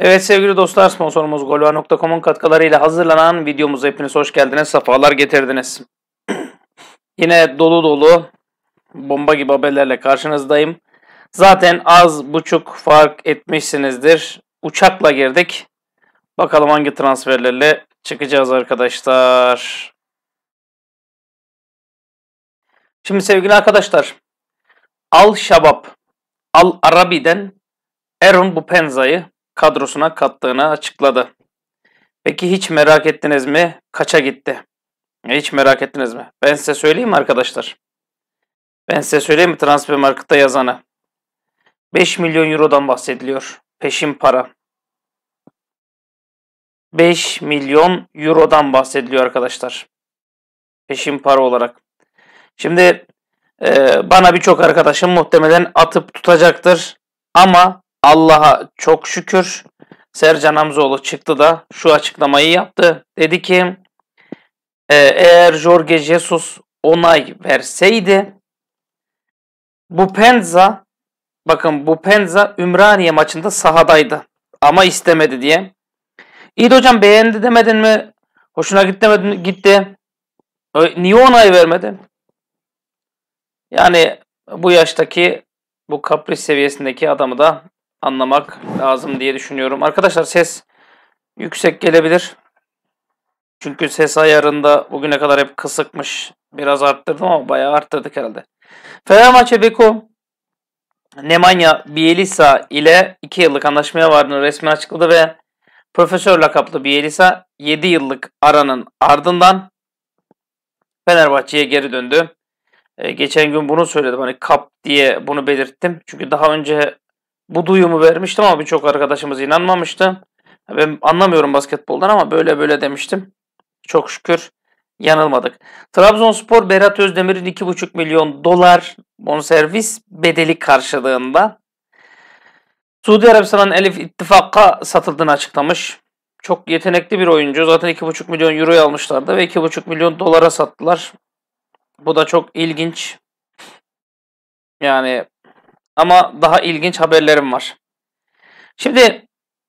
Evet sevgili dostlar, sponsorumuz golva.com'un katkılarıyla hazırlanan videomuza hepiniz hoş geldiniz, sefalar getirdiniz. Yine dolu dolu bomba gibi haberlerle karşınızdayım. Zaten az buçuk fark etmişsinizdir. Uçakla girdik. Bakalım hangi transferlerle çıkacağız arkadaşlar. Şimdi sevgili arkadaşlar, Al-Şabab, Al-Arabi'den Aaron Bupenza'yı kadrosuna kattığını açıkladı. Peki hiç merak ettiniz mi? Kaça gitti? Hiç merak ettiniz mi? Ben size söyleyeyim mi arkadaşlar? Ben size söyleyeyim mi Transfermarkt'ta yazanı? 5 milyon eurodan bahsediliyor. Peşin para. 5 milyon eurodan bahsediliyor arkadaşlar. Peşin para olarak. Şimdi bana birçok arkadaşım muhtemelen atıp tutacaktır. Ama Allah'a çok şükür Sercan Hamzoğlu çıktı da şu açıklamayı yaptı. Dedi ki eğer Jorge Jesus onay verseydi Bupenza, bakın Bupenza Ümraniye maçında sahadaydı ama istemedi diye. İyi de hocam beğendi demedin mi? Hoşuna gitti demedin mi? Gitti. Niye onay vermedin? Yani bu yaştaki, bu kapris seviyesindeki adamı da anlamak lazım diye düşünüyorum. Arkadaşlar ses yüksek gelebilir. Çünkü ses ayarında bugüne kadar hep kısıkmış. Biraz arttırdım ama bayağı arttırdık herhalde. Fenerbahçe Beko Nemanja Bjelica ile 2 yıllık anlaşmaya vardığını resmen açıkladı ve profesör lakaplı Bjelica 7 yıllık aranın ardından Fenerbahçe'ye geri döndü. Geçen gün bunu söyledim. Hani kap diye bunu belirttim. Çünkü daha önce bu duyumu vermiştim ama birçok arkadaşımız inanmamıştı. Ben anlamıyorum basketboldan ama böyle demiştim. Çok şükür yanılmadık. Trabzonspor Berat Özdemir'in 2,5 milyon dolar bonservis bedeli karşılığında Suudi Arabistan'ın Elif İttifak'a satıldığını açıklamış. Çok yetenekli bir oyuncu. Zaten 2,5 milyon euroya almışlardı ve 2,5 milyon dolara sattılar. Bu da çok ilginç. Yani ama daha ilginç haberlerim var. Şimdi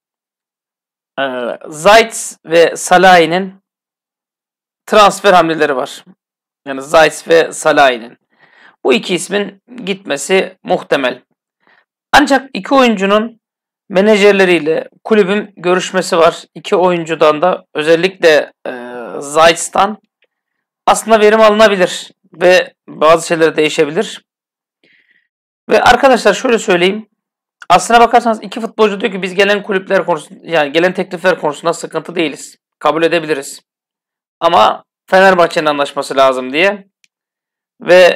Zayt ve Salahi'nin transfer hamleleri var. Yani Zayt ve Salahi'nin. Bu iki ismin gitmesi muhtemel. Ancak iki oyuncunun menajerleriyle kulübün görüşmesi var. İki oyuncudan da özellikle Zayt'tan aslında verim alınabilir ve bazı şeyler değişebilir. Ve arkadaşlar şöyle söyleyeyim. Aslına bakarsanız iki futbolcu diyor ki biz gelen kulüpler konusunda, yani gelen teklifler konusunda sıkıntı değiliz. Kabul edebiliriz. Ama Fenerbahçe'nin anlaşması lazım diye. Ve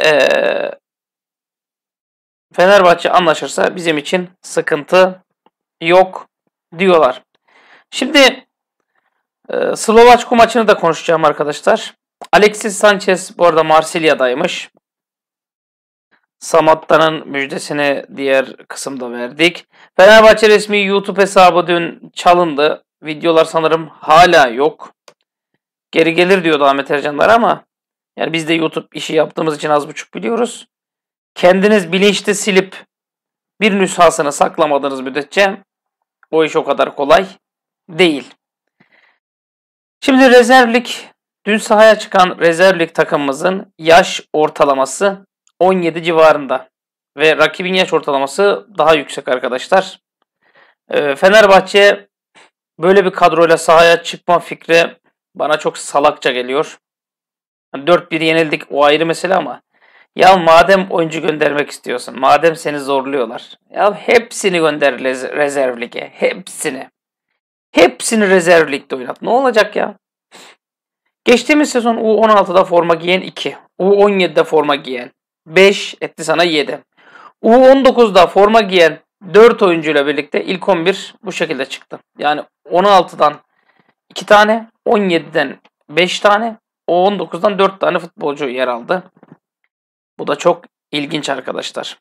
Fenerbahçe anlaşırsa bizim için sıkıntı yok diyorlar. Şimdi Slovaçko maçını da konuşacağım arkadaşlar. Alexis Sanchez bu arada Marsilya'daymış. Samatta'nın müjdesini diğer kısımda verdik. Fenerbahçe resmi YouTube hesabı dün çalındı. Videolar sanırım hala yok. Geri gelir diyordu Ahmet Ercanlar ama yani biz de YouTube işi yaptığımız için az buçuk biliyoruz. Kendiniz bilinçli silip bir nüshasını saklamadığınız müddetçe o iş o kadar kolay değil. Şimdi rezervlik, dün sahaya çıkan rezervlik takımımızın yaş ortalaması 17 civarında. Ve rakibin yaş ortalaması daha yüksek arkadaşlar. Fenerbahçe böyle bir kadroyla sahaya çıkma fikri bana çok salakça geliyor. 4-1 yenildik, o ayrı mesele ama ya madem oyuncu göndermek istiyorsun, madem seni zorluyorlar, ya hepsini gönder rezerv lige, hepsini. Hepsini rezerv ligde oynat. Ne olacak ya? Geçtiğimiz sezon U16'da forma giyen 2, U17'de forma giyen 5 etti sana 7. U19'da forma giyen 4 oyuncuyla birlikte ilk 11 bu şekilde çıktı. Yani 16'dan 2 tane, 17'den 5 tane, U19'dan 4 tane futbolcu yer aldı. Bu da çok ilginç arkadaşlar.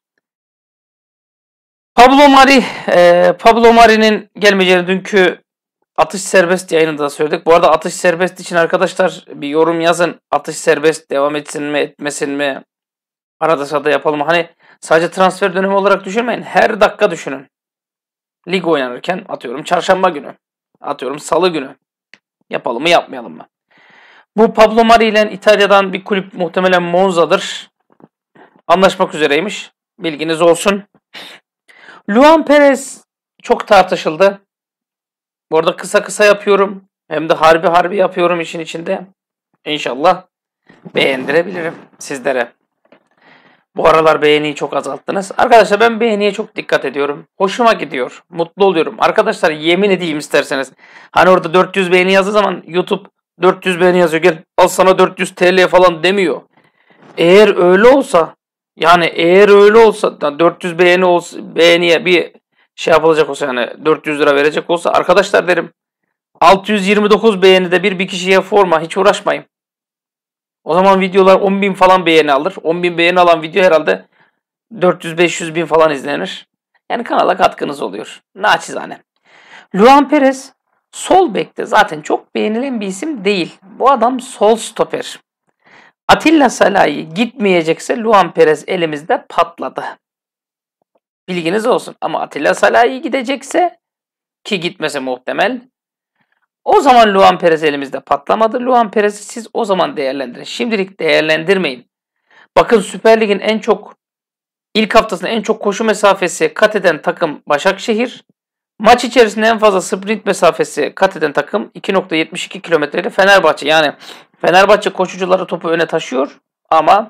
Pablo Mari'nin gelmeyeceğini dünkü atış serbest yayınında da söyledik. Bu arada atış serbest için arkadaşlar bir yorum yazın. Atış serbest devam etsin mi etmesin mi? Arada sırada yapalım. Hani sadece transfer dönemi olarak düşünmeyin. Her dakika düşünün. Lig oynanırken atıyorum çarşamba günü. Atıyorum salı günü. Yapalım mı yapmayalım mı? Bu Pablo Mari ile İtalya'dan bir kulüp muhtemelen Monza'dır. Anlaşmak üzereymiş. Bilginiz olsun. Luan Perez çok tartışıldı. Bu arada kısa yapıyorum. Hem de harbi yapıyorum işin içinde. İnşallah beğendirebilirim sizlere. Bu aralar beğeniyi çok azalttınız. Arkadaşlar ben beğeniye çok dikkat ediyorum. Hoşuma gidiyor. Mutlu oluyorum. Arkadaşlar yemin edeyim isterseniz. Hani orada 400 beğeni yazdığı zaman YouTube 400 beğeni yazıyor. Gel al sana 400 TL falan demiyor. Eğer öyle olsa eğer öyle olsa 400 beğeni olsa, beğeniye bir şey yapılacak olsa yani 400 lira verecek olsa arkadaşlar derim 629 beğenide bir kişiye forma hiç uğraşmayın. O zaman videolar 10.000 falan beğeni alır. 10.000 beğeni alan video herhalde 400-500 bin falan izlenir. Yani kanala katkınız oluyor. Naçizane. Luan Perez sol bekte zaten çok beğenilen bir isim değil. Bu adam sol stoper. Atilla Salahi gitmeyecekse Luan Perez elimizde patladı. Bilginiz olsun. Ama Atilla Salahi gidecekse ki gitmese muhtemel. O zaman Luan Perez elimizde patlamadı. Luan Perez'i siz o zaman değerlendirin. Şimdilik değerlendirmeyin. Bakın Süper Lig'in ilk haftasında en çok koşu mesafesi kat eden takım Başakşehir. Maç içerisinde en fazla sprint mesafesi kat eden takım 2.72 kilometreyle Fenerbahçe. Yani Fenerbahçe koşucuları topu öne taşıyor ama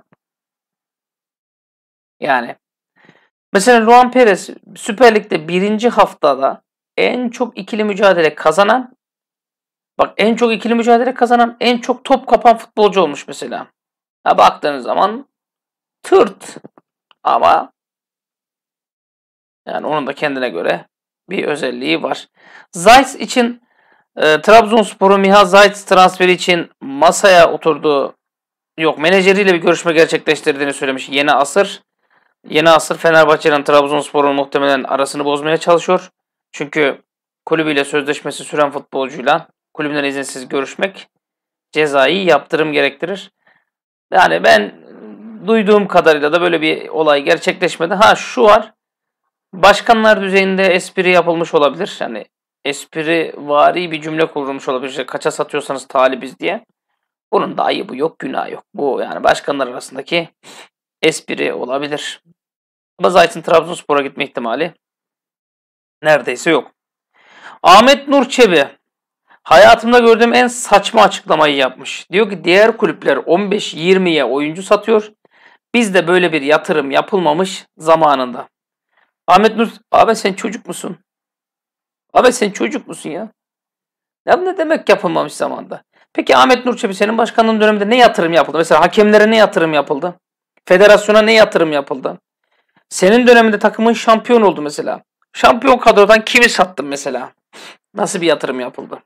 yani mesela Luan Perez Süper Lig'de birinci haftada en çok ikili mücadele kazanan en çok top kapan futbolcu olmuş mesela. Ha baktığınız zaman tırt ama yani onun da kendine göre bir özelliği var. Zayt için Trabzonspor'un Miha Zayt transferi için masaya oturduğu menajeriyle bir görüşme gerçekleştirdiğini söylemiş Yeni Asır. Yeni Asır Fenerbahçe'nin Trabzonspor'un muhtemelen arasını bozmaya çalışıyor. Çünkü kulübüyle sözleşmesi süren futbolcuyla kulübünden izinsiz görüşmek cezai yaptırım gerektirir. Yani ben duyduğum kadarıyla da böyle bir olay gerçekleşmedi. Ha şu var. Başkanlar düzeyinde espri yapılmış olabilir. Yani esprivari bir cümle kurulmuş olabilir. İşte kaça satıyorsanız talibiz diye. Bunun da ayıbı yok, günahı yok. Bu yani başkanlar arasındaki espri olabilir. Ama Zayt'ın Trabzonspor'a gitme ihtimali neredeyse yok. Ahmet Nur Çebi hayatımda gördüğüm en saçma açıklamayı yapmış. Diyor ki diğer kulüpler 15-20'ye oyuncu satıyor. Bizde böyle bir yatırım yapılmamış zamanında. Ahmet Nur, abi sen çocuk musun? Abi sen çocuk musun ya? Ya ne demek yapılmamış zamanda? Peki Ahmet Nur Çebi senin başkanlığın döneminde ne yatırım yapıldı? Mesela hakemlere ne yatırım yapıldı? Federasyona ne yatırım yapıldı? Senin döneminde takımın şampiyon oldu mesela. Şampiyon kadrodan kimi sattın mesela? Nasıl bir yatırım yapıldı?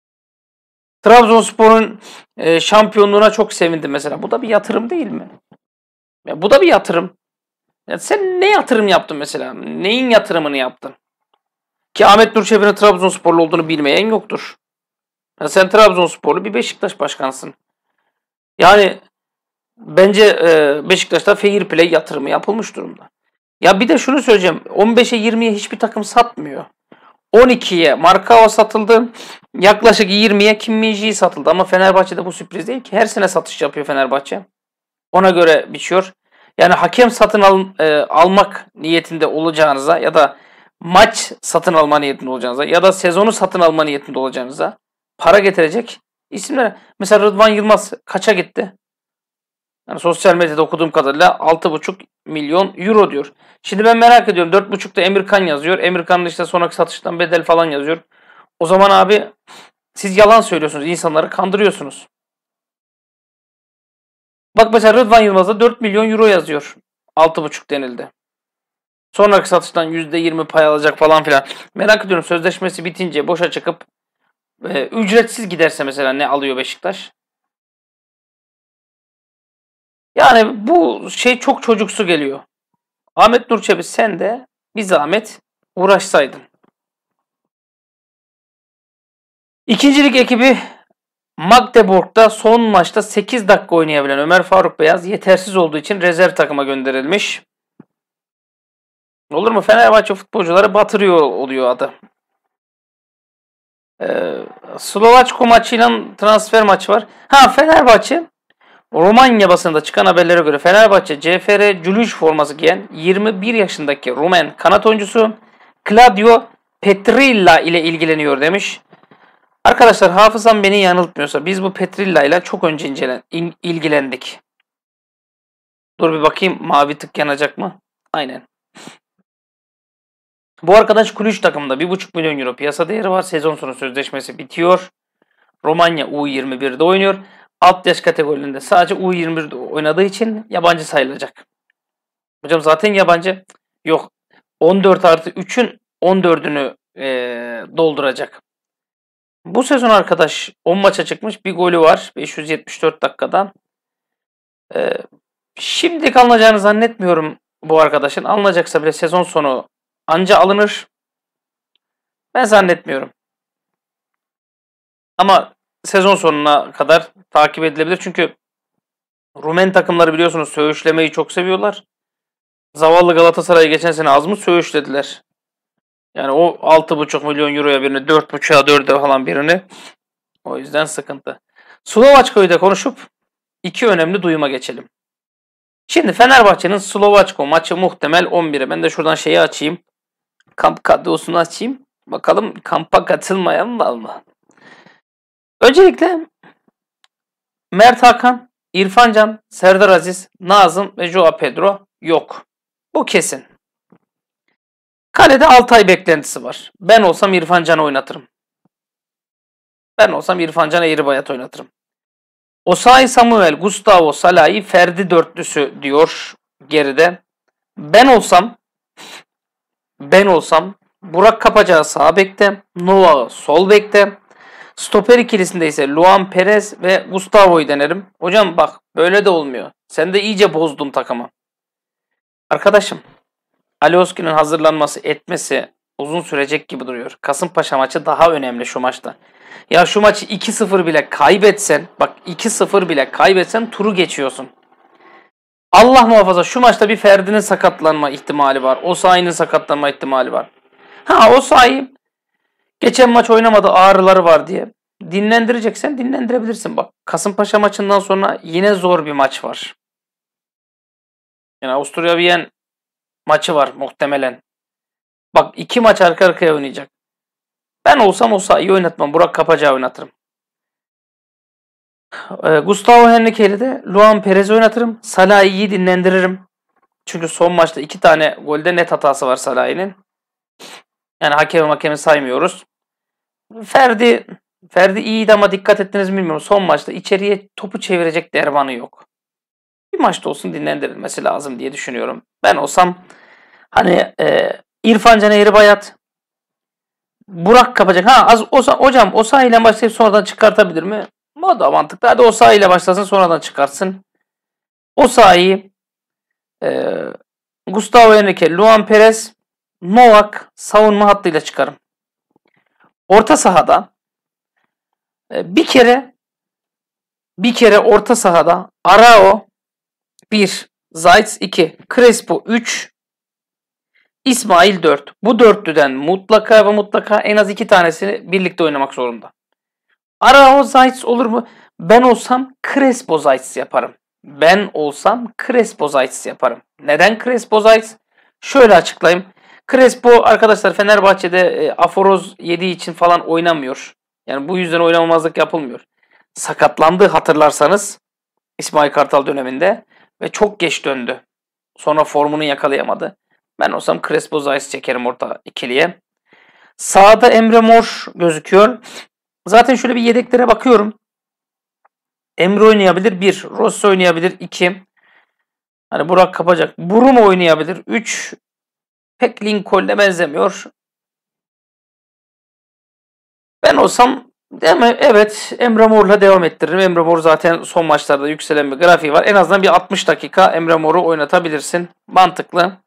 Trabzonspor'un şampiyonluğuna çok sevindim mesela. Bu da bir yatırım değil mi? Ya bu da bir yatırım. Ya sen ne yatırım yaptın mesela? Neyin yatırımını yaptın? Ki Ahmet Nur Çebi'nin Trabzonsporlu olduğunu bilmeyen yoktur. Ya sen Trabzonsporlu bir Beşiktaş başkanısın. Yani bence Beşiktaş'ta fair play yatırımı yapılmış durumda. Ya bir de şunu söyleyeceğim. 15'e 20'ye hiçbir takım satmıyor. 12'ye Markao satıldı. Yaklaşık 20'ye Kim Min-jae satıldı. Ama Fenerbahçe'de bu sürpriz değil ki. Her sene satış yapıyor Fenerbahçe. Ona göre biçiyor. Yani hakem almak niyetinde olacağınıza ya da maç satın alma niyetinde olacağınıza ya da sezonu satın alma niyetinde olacağınıza para getirecek isimler. Mesela Rıdvan Yılmaz kaça gitti? Yani sosyal medyada okuduğum kadarıyla 6,5 milyon euro diyor. Şimdi ben merak ediyorum. 4,5'da Emirkan yazıyor. Emirkan'ın işte sonraki satıştan bedel falan yazıyor. O zaman abi siz yalan söylüyorsunuz. İnsanları kandırıyorsunuz. Bak mesela Rıdvan Yılmaz'da 4 milyon euro yazıyor. 6,5 denildi. Sonraki satıştan %20 pay alacak falan filan. Merak ediyorum sözleşmesi bitince boşa çıkıp ücretsiz giderse mesela ne alıyor Beşiktaş? Yani bu şey çok çocuksu geliyor. Ahmet Nur Çebi sen de bir zahmet uğraşsaydın. İkincilik ekibi Magdeburg'da son maçta 8 dakika oynayabilen Ömer Faruk Beyaz yetersiz olduğu için rezerv takıma gönderilmiş. Olur mu? Fenerbahçe futbolcuları batırıyor oluyor adı. Slovaçko maçıyla transfer maçı var. Ha, Fenerbahçe Romanya basında çıkan haberlere göre Fenerbahçe CFR Culuj forması giyen 21 yaşındaki Rumen kanat oyuncusu Claudio Petrilla ile ilgileniyor demiş. Arkadaşlar hafızam beni yanıltmıyorsa biz bu Petrilla ile çok önce ilgilendik. Dur bir bakayım, mavi tık yanacak mı? Aynen. Bu arkadaş Kulüç takımında 1,5 milyon euro piyasa değeri var. Sezon sonu sözleşmesi bitiyor. Romanya U21'de oynuyor. Alt yaş kategorilerinde sadece U21'de oynadığı için yabancı sayılacak. Hocam zaten yabancı. Yok. 14+3'ün 14'ünü dolduracak. Bu sezon arkadaş 10 maça çıkmış. Bir golü var. 574 dakikada. Şimdilik alınacağını zannetmiyorum bu arkadaşın. Alınacaksa bile sezon sonu anca alınır. Ben zannetmiyorum. Ama sezon sonuna kadar takip edilebilir. Çünkü Rumen takımları biliyorsunuz söğüşlemeyi çok seviyorlar. Zavallı Galatasaray'ı geçen sene az mı söğüşlediler? Yani o 6,5 milyon euroya birini, 4,5'a 4'e falan birini. O yüzden sıkıntı. Slovaçko'yu da konuşup iki önemli duyuma geçelim. Şimdi Fenerbahçe'nin Slovaçko maçı muhtemel 11'e. Ben de şuradan şeyi açayım. Kamp kadrosunu açayım. Bakalım kampa katılmayan var mı? Öncelikle Mert Hakan, İrfan Can, Serdar Aziz, Nazım ve Joao Pedro yok. Bu kesin. Kalede Altay beklentisi var. Ben olsam İrfan Can'ı oynatırım. Ben olsam İrfan Can Eğribayat oynatırım. Osayi Samuel, Gustavo, Salahi, Ferdi dörtlüsü diyor geride. Ben olsam Burak Kapacağı sağ bekte, Nova sol bekte. Stoper ikilisinde ise Luan Perez ve Gustavo'yu denerim. Hocam bak böyle de olmuyor. Sen de iyice bozdun takımı. Arkadaşım, Alioski'nin hazırlanması etmesi uzun sürecek gibi duruyor. Kasımpaşa maçı daha önemli şu maçta. Ya şu maçı 2-0 bile kaybetsen, bak 2-0 bile kaybetsen turu geçiyorsun. Allah muhafaza şu maçta bir Ferdi'nin sakatlanma ihtimali var. Osayi'nin sakatlanma ihtimali var. Ha, Osayi geçen maç oynamadı, ağrıları var diye. Dinlendireceksen dinlendirebilirsin. Bak Kasımpaşa maçından sonra yine zor bir maç var. Yani Avusturya Wien maçı var muhtemelen. Bak 2 maç arka arkaya oynayacak. Ben olsam Osayi'yi oynatmam. Burak Kapacağı oynatırım. Gustavo Henrique'yle de Luan Perez'i oynatırım. Salahi'yi dinlendiririm. Çünkü son maçta 2 tane golde net hatası var Salahi'nin. Yani hakemi saymıyoruz. Ferdi iyiydi ama dikkat ettiniz mi bilmiyorum. Son maçta içeriye topu çevirecek dermanı yok. Bir maçta olsun dinlendirilmesi lazım diye düşünüyorum. Ben olsam hani İrfan Can Eğribayat, Burak Kapacak. Hocam Osayi ile başlayıp sonradan çıkartabilir mi? O da mantıklı. Hadi Osayi ile başlasın, sonradan çıkartsın. Osayi, Gustavo Henrique, Luan Perez, Novak savunma hattıyla çıkarım. Orta sahada bir kere orta sahada Arao 1, Zayt 2, Crespo 3, İsmail 4. Bu dörtlüden mutlaka ve mutlaka en az 2 tanesini birlikte oynamak zorunda. Arao Zayt olur mu? Ben olsam Crespo Zayt yaparım. Neden Crespo Zayt? Şöyle açıklayayım. Crespo arkadaşlar Fenerbahçe'de aforoz yediği için falan oynamıyor. Yani bu yüzden oynamamazlık yapılmıyor. Sakatlandı hatırlarsanız İsmail Kartal döneminde ve çok geç döndü. Sonra formunu yakalayamadı. Ben olsam Crespo Zayt çekerim orta ikiliye. Sağda Emre Mor gözüküyor. Zaten şöyle bir yedeklere bakıyorum. Emre oynayabilir 1. Rossi oynayabilir 2. Hani Burak Kapacak. Bruno oynayabilir 3. Pek Lincoln'e benzemiyor. Ben olsam değil mi? Evet, Emre Mor'la devam ettiririm. Emre Mor zaten son maçlarda yükselen bir grafiği var. En azından bir 60 dakika Emre Mor'u oynatabilirsin. Mantıklı.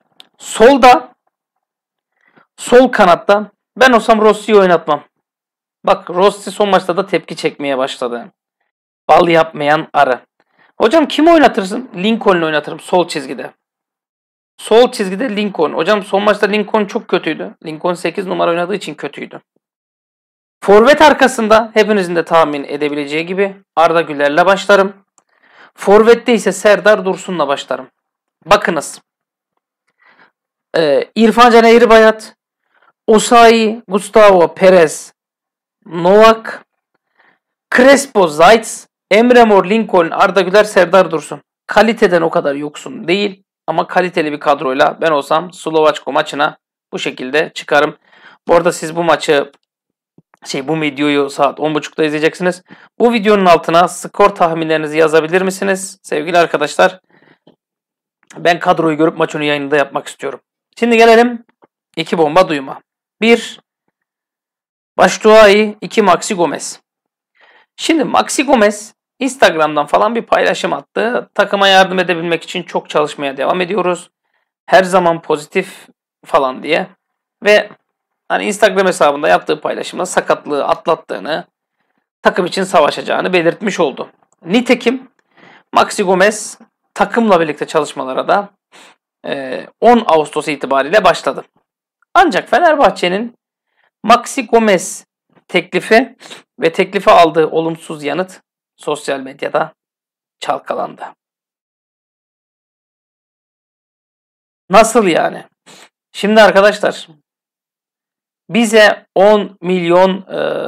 Sol kanatta ben olsam Rossi'yi oynatmam. Bak Rossi son maçta da tepki çekmeye başladı. Bal yapmayan arı. Hocam kimi oynatırsın? Lincoln'u oynatırım sol çizgide. Sol çizgide Lincoln. Hocam son maçta Lincoln çok kötüydü. Lincoln 8 numara oynadığı için kötüydü. Forvet arkasında hepinizin de tahmin edebileceği gibi Arda Güler'le başlarım. Forvet'te ise Serdar Dursun'la başlarım. Bakınız. İrfan Can Eğribayat, Osayi, Gustavo Perez, Novak, Crespo, Zayt, Emre Mor, Lincoln, Arda Güler, Serdar Dursun. Kaliteden o kadar yoksun değil ama kaliteli bir kadroyla ben olsam Slovaçko maçına bu şekilde çıkarım. Bu arada siz bu maçı bu videoyu saat 10.30'da izleyeceksiniz. Bu videonun altına skor tahminlerinizi yazabilir misiniz? Sevgili arkadaşlar, ben kadroyu görüp maç önü yayınında yapmak istiyorum. Şimdi gelelim 2 bomba duyuma. 1 Batshuayi, 2 Maxi Gomez. Şimdi Maxi Gomez Instagram'dan falan bir paylaşım attı. Takıma yardım edebilmek için çok çalışmaya devam ediyoruz. Her zaman pozitif falan diye. Ve hani Instagram hesabında yaptığı paylaşımda sakatlığı atlattığını, takım için savaşacağını belirtmiş oldu. Nitekim Maxi Gomez takımla birlikte çalışmalara da 10 Ağustos itibariyle başladı. Ancak Fenerbahçe'nin Maxi Gomez teklifi ve teklife aldığı olumsuz yanıt sosyal medyada çalkalandı. Nasıl yani? Şimdi arkadaşlar bize 10 milyon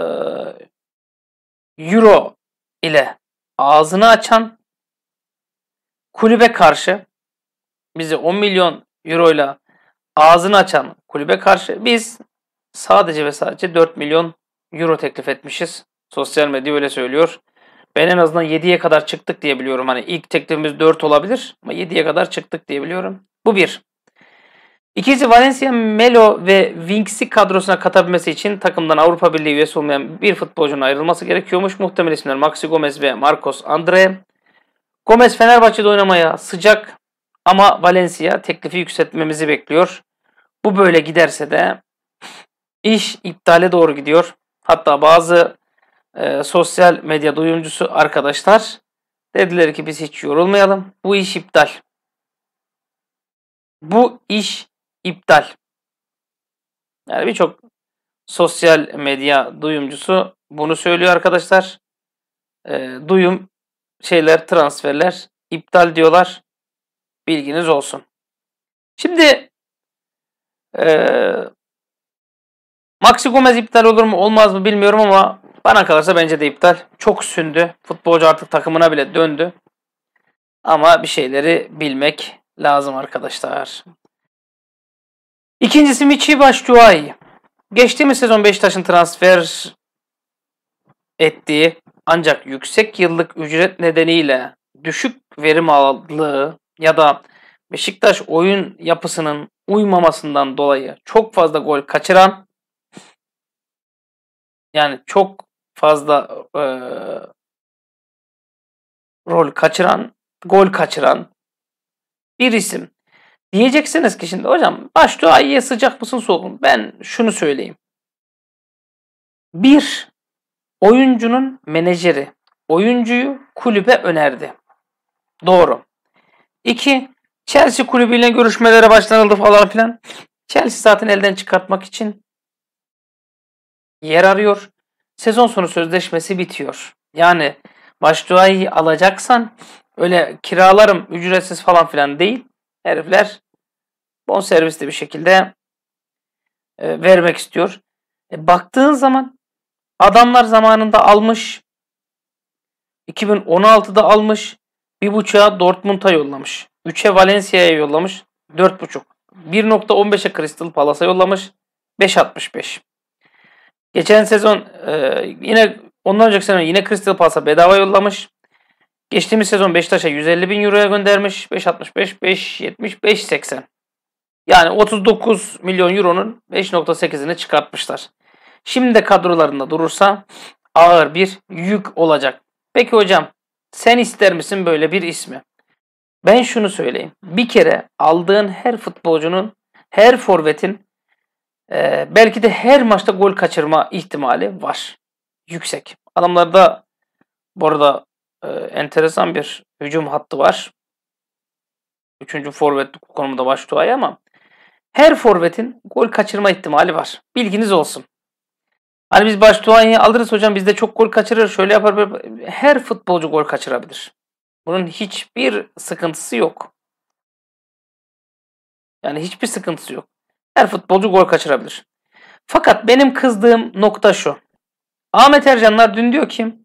euro ile ağzını açan kulübe karşı, bize 10 milyon euro ile ağzını açan kulübe karşı biz sadece ve sadece 4 milyon euro teklif etmişiz. Sosyal medya öyle söylüyor. Ben en azından 7'ye kadar çıktık diye biliyorum. Hani ilk teklifimiz 4 olabilir ama 7'ye kadar çıktık diye biliyorum. Bu bir. İkincisi, Valencia, Melo ve Winks'i kadrosuna katabilmesi için takımdan Avrupa Birliği üyesi olmayan bir futbolcunun ayrılması gerekiyormuş. Muhtemel isimler Maxi Gomez ve Marcos Andre. Gomez Fenerbahçe'de oynamaya sıcak ama Valencia teklifi yükseltmemizi bekliyor. Bu böyle giderse de iş iptale doğru gidiyor. Hatta bazı sosyal medya duyumcusu arkadaşlar dediler ki biz hiç yorulmayalım. Bu iş iptal. Bu iş iptal. Yani birçok sosyal medya duyumcusu bunu söylüyor arkadaşlar. Duyum transferler iptal diyorlar. Bilginiz olsun. Şimdi Maxi Gomez iptal olur mu olmaz mı bilmiyorum ama bana kalırsa bence de iptal. Çok sündü. Futbolcu artık takımına bile döndü. Ama bir şeyleri bilmek lazım arkadaşlar. İkincisi Michy Batshuayi. Geçtiğimiz sezon Beşiktaş'ın transfer ettiği ancak yüksek yıllık ücret nedeniyle düşük verim aldığı ya da Beşiktaş oyun yapısının uymamasından dolayı çok fazla gol kaçıran, yani çok fazla gol kaçıran bir isim. Diyeceksiniz ki şimdi hocam Batshuayi'ye sıcak mısın soğuk mu? Ben şunu söyleyeyim. Bir, oyuncunun menajeri oyuncuyu kulübe önerdi. Doğru. 2. Chelsea kulübüyle görüşmelere başlanıldı falan filan. Chelsea zaten elden çıkartmak için yer arıyor. Sezon sonu sözleşmesi bitiyor. Yani Batshuayi'yi alacaksan öyle kiralarım ücretsiz falan filan değil. Herifler bonservisli bir şekilde vermek istiyor. Baktığın zaman adamlar zamanında almış. 2016'da almış. 1.5'a Dortmund'a yollamış. 3'e Valencia'ya yollamış. 4.5. 1.15'e Crystal Palace'a yollamış. 5.65. Geçen sezon yine ondan önceki sezon yine Crystal Palace'a bedava yollamış. Geçtiğimiz sezon Beşiktaş'a 150 bin euroya göndermiş. 5.65, 5.70, 5.80. Yani 39 milyon euronun 5.8'ini çıkartmışlar. Şimdi de kadrolarında durursa ağır bir yük olacak. Peki hocam sen ister misin böyle bir ismi? Ben şunu söyleyeyim. Bir kere aldığın her futbolcunun, her forvetin belki de her maçta gol kaçırma ihtimali var. Yüksek. Adamlarda bu arada enteresan bir hücum hattı var. Üçüncü forvet konumunda Batshuayi ama her forvetin gol kaçırma ihtimali var. Bilginiz olsun. Hani biz Batshuayi'yi alırız hocam, bizde çok gol kaçırır, şöyle yapar, böyle. Her futbolcu gol kaçırabilir. Bunun hiçbir sıkıntısı yok. Yani hiçbir sıkıntısı yok. Her futbolcu gol kaçırabilir. Fakat benim kızdığım nokta şu. Ahmet Ercanlar dün diyor ki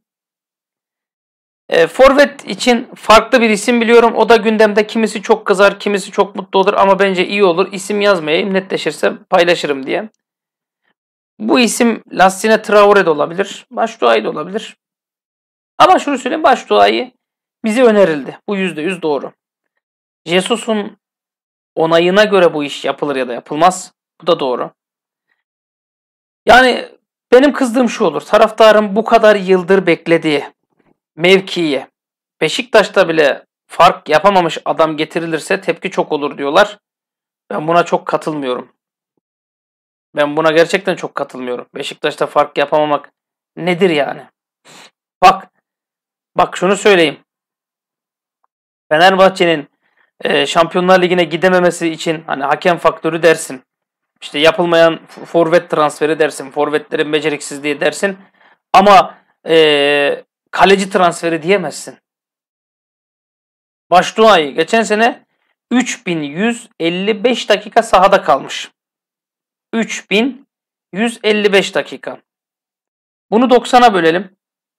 forvet için farklı bir isim biliyorum. O da gündemde, kimisi çok kızar, kimisi çok mutlu olur ama bence iyi olur. İsim yazmayayım, netleşirse paylaşırım diye. Bu isim Lassina Traore de olabilir. Batshuayi de olabilir. Ama şunu söyleyeyim, Batshuayi bize önerildi. Bu %100 doğru. Jesus'un onayına göre bu iş yapılır ya da yapılmaz. Bu da doğru. Yani benim kızdığım şu olur. Taraftarın bu kadar yıldır beklediği mevkiye Beşiktaş'ta bile fark yapamamış adam getirilirse tepki çok olur diyorlar. Ben buna çok katılmıyorum. Ben buna gerçekten çok katılmıyorum. Beşiktaş'ta fark yapamamak nedir yani? Bak şunu söyleyeyim. Fenerbahçe'nin Şampiyonlar Ligi'ne gidememesi için hani hakem faktörü dersin. İşte yapılmayan forvet transferi dersin. Forvetlerin beceriksizliği dersin. Ama kaleci transferi diyemezsin. Batshuayi geçen sene 3155 dakika sahada kalmış. 3155 dakika. Bunu 90'a bölelim.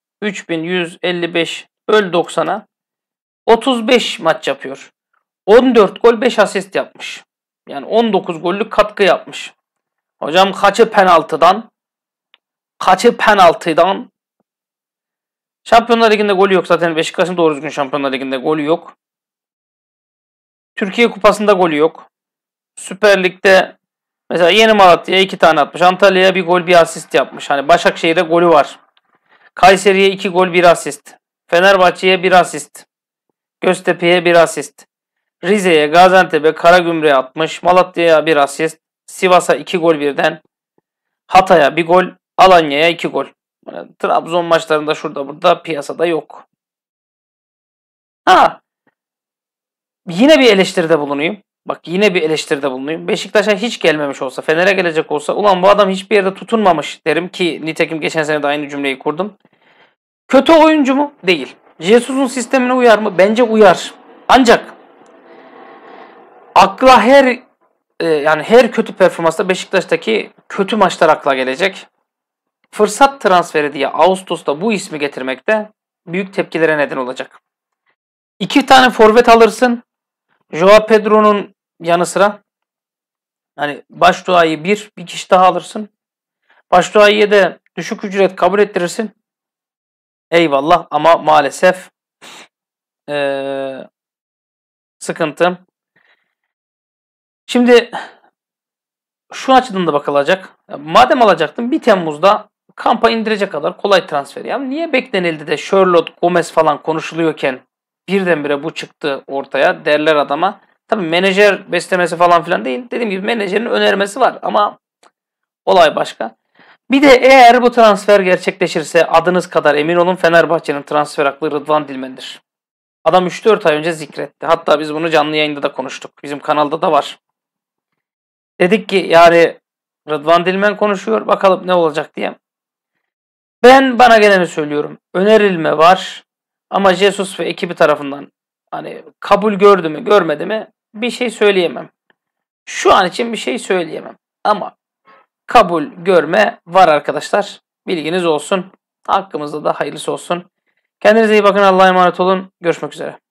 3155 böl 90'a 35 maç yapıyor. 14 gol 5 asist yapmış. Yani 19 gollük katkı yapmış. Hocam kaçı penaltıdan? Kaçı penaltıdan? Şampiyonlar Ligi'nde golü yok. Zaten Beşiktaş'ın doğru düzgün Şampiyonlar Ligi'nde golü yok. Türkiye Kupası'nda golü yok. Süper Lig'de mesela Yeni Malatya'ya 2 tane atmış. Antalya'ya 1 gol 1 asist yapmış. Hani Başakşehir'e golü var. Kayseri'ye 2 gol 1 asist. Fenerbahçe'ye 1 asist. Göztepe'ye 1 asist. Rize'ye, Gaziantep'e, Karagümrük'e atmış. Malatya'ya 1 asist. Sivas'a 2 gol birden. Hatay'a 1 gol. Alanya'ya 2 gol. Yani Trabzon maçlarında şurada burada piyasada yok. Yine bir eleştiride bulunayım. Bak yine bir eleştiride bulunayım. Beşiktaş'a hiç gelmemiş olsa, Fener'e gelecek olsa ulan bu adam hiçbir yerde tutunmamış derim ki nitekim geçen sene de aynı cümleyi kurdum. Kötü oyuncu mu? Değil. Jesus'un sistemine uyar mı? Bence uyar. Ancak akla yani her kötü performansta Beşiktaş'taki kötü maçlar akla gelecek. Fırsat transferi diye Ağustos'ta bu ismi getirmekte büyük tepkilere neden olacak. 2 tane forvet alırsın. Joao Pedro'nun yanı sıra hani Batshuayi'yi bir kişi daha alırsın. Batshuayi'ye de düşük ücret kabul ettirirsin. Eyvallah ama maalesef sıkıntı. Şimdi şu açıdan da bakılacak. Madem alacaktın 1 Temmuz'da kampa indirecek kadar kolay transfer. Ya niye beklenildi de Charlotte, Gomez falan konuşuluyorken birdenbire bu çıktı ortaya derler adama. Tabii menajer beslemesi falan filan değil. Dediğim gibi menajerin önermesi var ama olay başka. Bir de eğer bu transfer gerçekleşirse adınız kadar emin olun Fenerbahçe'nin transfer haklı Rıdvan Dilmen'dir. Adam 3-4 ay önce zikretti. Hatta biz bunu canlı yayında da konuştuk. Bizim kanalda da var. Dedik ki yani Rıdvan Dilmen konuşuyor bakalım ne olacak diye. Ben bana geleni söylüyorum. Önerilme var ama Jesus ve ekibi tarafından hani kabul gördü mü görmedi mi bir şey söyleyemem. Şu an için bir şey söyleyemem ama kabul görme var arkadaşlar. Bilginiz olsun. Hakkımızda da hayırlısı olsun. Kendinize iyi bakın. Allah'a emanet olun. Görüşmek üzere.